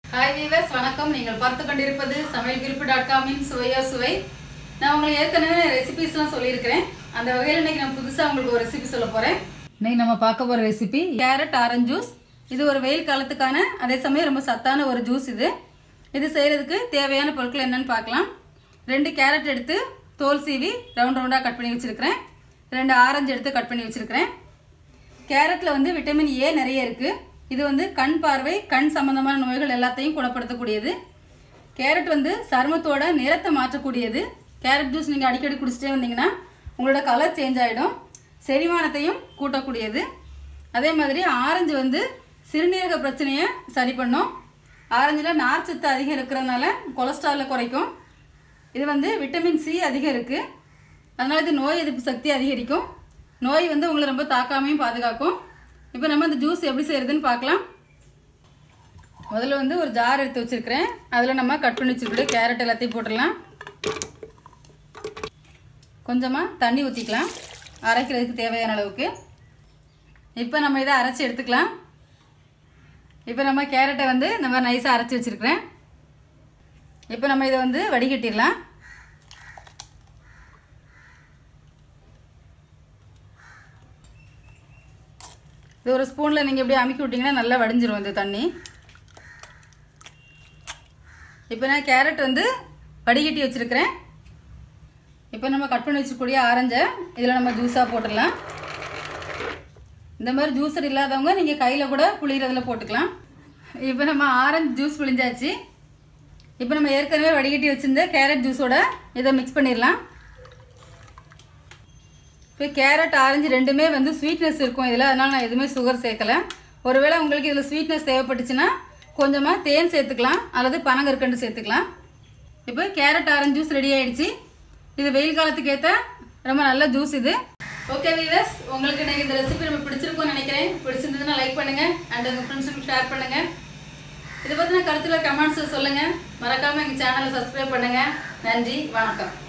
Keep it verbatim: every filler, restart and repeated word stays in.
Hi viewers, வணக்கம். நீங்கள் பார்த்து கொண்டிருப்பது சமையல் குறிப்பு டாட் காமின் சுவையோ சுவை. நான் உங்களுக்கு ஏற்கனவே ரெசிபிஸ்லாம் சொல்லியிருக்கிறேன். அந்த வகையில் இன்றைக்கி நான் புதுசாக உங்களுக்கு ஒரு ரெசிபி சொல்ல போகிறேன். இன்றைக்கி நம்ம பார்க்க போகிற ரெசிபி கேரட் ஆரஞ்சு ஜூஸ். இது ஒரு வெயில் காலத்துக்கான அதே சமயம் ரொம்ப சத்தான ஒரு ஜூஸ். இது இது செய்கிறதுக்கு தேவையான பொருட்கள் என்னென்னு பார்க்கலாம். ரெண்டு கேரட் எடுத்து தோல் சீவி ரவுண்ட் ரவுண்டாக கட் பண்ணி வச்சுருக்கிறேன். ரெண்டு ஆரஞ்சு எடுத்து கட் பண்ணி வச்சுருக்கிறேன். கேரட்டில் வந்து விட்டமின் ஏ நிறைய இருக்குது. இது வந்து கண் பார்வை, கண் சம்பந்தமான நோய்கள் எல்லாத்தையும் குணப்படுத்தக்கூடியது. கேரட் வந்து சருமத்தோட நிறத்தை மாற்றக்கூடியது. கேரட் ஜூஸ் நீங்கள் அடிக்கடி குடிச்சிட்டே வந்தீங்கன்னா உங்களோட கலர் சேஞ்ச் ஆகிடும். செரிமானத்தையும் கூட்டக்கூடியது. அதே மாதிரி ஆரஞ்சு வந்து சிறுநீரக பிரச்சனையை சரி பண்ணும். ஆரஞ்சில் நார்ச்சத்து அதிகம் இருக்கிறதுனால கொலஸ்ட்ராலை குறைக்கும். இது வந்து விட்டமின் சி அதிகம் இருக்குது. அதனால் இது நோய் எதிர்ப்பு சக்தி அதிகரிக்கும். நோய் வந்து உங்களை ரொம்ப தாக்காமையும் பாதுகாக்கும். இப்போ நம்ம இந்த ஜூஸ் எப்படி செய்கிறதுன்னு பார்க்கலாம். முதல்ல வந்து ஒரு ஜார் எடுத்து வச்சுருக்கிறேன். அதில் நம்ம கட் பண்ணி வச்சுருக்கிற கேரட் எல்லாத்தையும் போட்டுடலாம். கொஞ்சமாக தண்ணி ஊற்றிக்கலாம் அரைக்கிறதுக்கு தேவையான அளவுக்கு. இப்போ நம்ம இதை அரைச்சி எடுத்துக்கலாம். இப்போ நம்ம கேரட்டை வந்து இந்த மாதிரி நைஸாக அரைச்சி வச்சுருக்கிறேன். இப்போ நம்ம இதை வந்து வடிகட்டிடலாம். இது ஒரு ஸ்பூனில் நீங்கள் இப்படி அமுக்கி விட்டிங்கன்னா நல்லா வடிஞ்சிரும் இந்த தண்ணி. இப்போ நான் கேரட் வந்து வடிகட்டி வச்சுருக்கிறேன். இப்போ நம்ம கட் பண்ணி வச்சுக்கூடிய ஆரஞ்சை இதில் நம்ம ஜூஸாக போட்டுடலாம். இந்த மாதிரி ஜூஸர் இல்லாதவங்க நீங்கள் கையில் கூட புளிகிறதுல போட்டுக்கலாம். இப்போ நம்ம ஆரஞ்சு ஜூஸ் புளிஞ்சாச்சு. இப்போ நம்ம ஏற்கனவே வடிகட்டி வச்சுருந்த கேரட் ஜூஸோட இதை மிக்ஸ் பண்ணிடலாம். இப்போ கேரட் ஆரஞ்சு ரெண்டுமே வந்து ஸ்வீட்னஸ் இருக்கும் இதில். அதனால் நான் எதுவுமே சுகர் சேர்க்கலை. ஒருவேளை உங்களுக்கு இதில் ஸ்வீட்னஸ் தேவைப்பட்டுச்சுன்னா கொஞ்சமாக தேன் சேர்த்துக்கலாம் அல்லது பனங்கற்கண்டு சேர்த்துக்கலாம். இப்போ கேரட் ஆரஞ்சு ஜூஸ் ரெடி ஆகிடுச்சு. இது வெயில் காலத்துக்கு ஏற்ற ரொம்ப நல்ல ஜூஸ் இது. ஓகே வீவர்ஸ், உங்களுக்கு நீங்கள் இந்த ரெசிபி ரொம்ப பிடிச்சிருக்கும்னு நினைக்கிறேன். பிடிச்சிருந்ததுன்னா லைக் பண்ணுங்கள் அண்ட் உங்கள் ஃப்ரெண்ட்ஸுக்கு ஷேர் பண்ணுங்கள். இதை பற்றின கருத்தில் கமெண்ட்ஸில் சொல்லுங்கள். மறக்காமல் எங்கள் சேனலை சப்ஸ்கிரைப் பண்ணுங்கள். நன்றி, வணக்கம்.